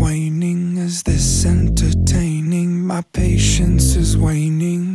waning? Is this entertaining? My patience is waning.